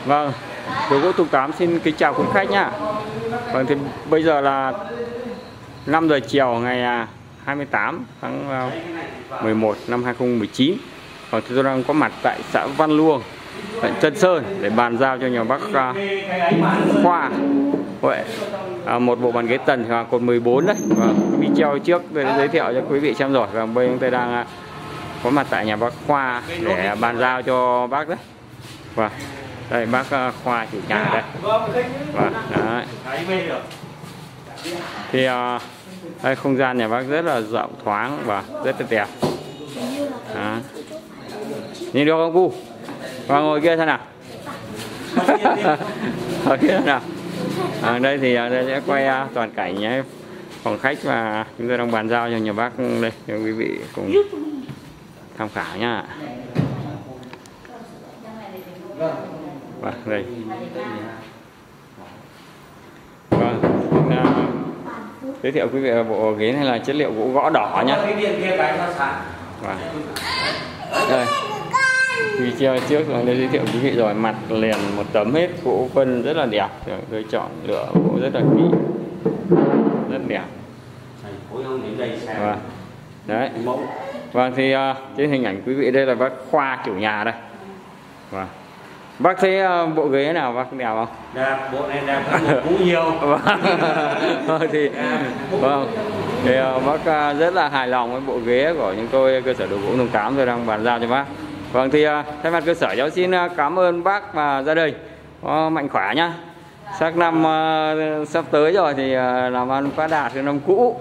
Vâng, đồ gỗ Tùng Tám xin kính chào quý khách nhá. Vâng, thì bây giờ là 5 giờ chiều ngày 28 tháng 11 năm 2019. Và tôi đang có mặt tại xã Văn Luông, huyện Tân Sơn để bàn giao cho nhà bác Khoa một bộ bàn ghế tần cột 14 đấy. Và video trước tôi đã giới thiệu cho quý vị xem rồi. Và bây giờ tôi đang có mặt tại nhà bác Khoa để bàn giao cho bác đấy. Và đây bác Khoa chủ nhà đây. Và đấy. Thì đây không gian nhà bác rất là rộng thoáng và rất là đẹp. Đó. Nhìn được không cu? Và ngồi kia thế nào? Ở kia thế nào? Đây thì đây sẽ quay toàn cảnh nhé, phòng khách và chúng tôi đang bàn giao cho nhà bác đây cho quý vị cùng tham khảo nhá. Và đây. Vâng, giới thiệu quý vị bộ ghế này là chất liệu gỗ gõ đỏ nhá. Và đây, video trước là giới thiệu quý vị rồi, mặt liền một tấm hết gỗ vân rất là đẹp. Tôi chọn lựa gỗ rất là kỹ, rất đẹp. Và đấy. Vâng, thì trên hình ảnh quý vị đây là bác Khoa chủ nhà đây. Và bác thấy bộ ghế nào bác đẹp không? Đẹp, bộ này đẹp hơn một cũ nhiều. Thì bác rất là hài lòng với bộ ghế của chúng tôi, cơ sở đồ gỗ Tùng Tám tôi đang bàn giao cho bác. Vâng, thì thay mặt cơ sở cháu xin cảm ơn bác và gia đình, mạnh khỏe nhá. Sang năm sắp tới rồi thì làm ăn phát đạt hơn năm cũ.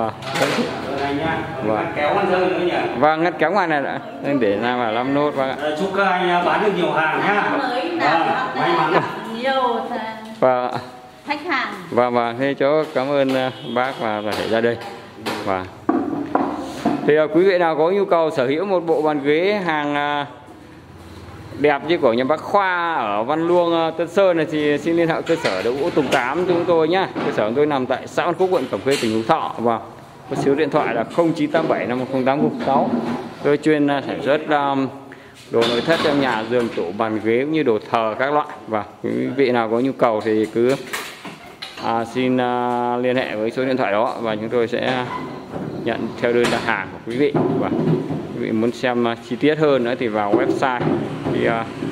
Và ngắt kéo ngoài này đã nên để ra mà làm nốt bác ạ. Chúc các anh bán được nhiều hàng nhá. May mắn nhiều khách hàng. Và thế cháu cảm ơn bác và thể gia đình. Và thì quý vị nào có nhu cầu sở hữu một bộ bàn ghế hàng đẹp như của nhà bác Khoa ở Văn Luông, Tân Sơn này thì xin liên hệ cơ sở đồ gỗ Tùng Tám chúng tôi nhá. Cơ sở chúng tôi nằm tại xã Văn Phúc, quận Cẩm Khê, tỉnh Phú Thọ. Và có số điện thoại là 0987 50806. Tôi chuyên sản xuất đồ nội thất trong nhà, giường, tủ, bàn ghế cũng như đồ thờ các loại. Và quý vị nào có nhu cầu thì cứ xin liên hệ với số điện thoại đó và chúng tôi sẽ nhận theo đơn đặt hàng của quý vị. Và quý vị muốn xem chi tiết hơn nữa thì vào website thì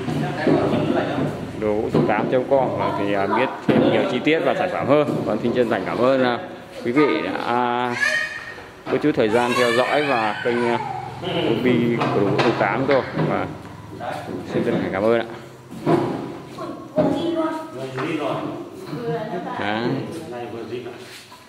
đồ gỗ Tùng Tám.com thì biết thêm nhiều chi tiết và sản phẩm hơn. Còn xin chân thành cảm ơn quý vị đã có chút thời gian theo dõi và kênh hobby của đồ gỗ Tùng Tám tôi. Và xin chân thành cảm ơn ạ. Đó.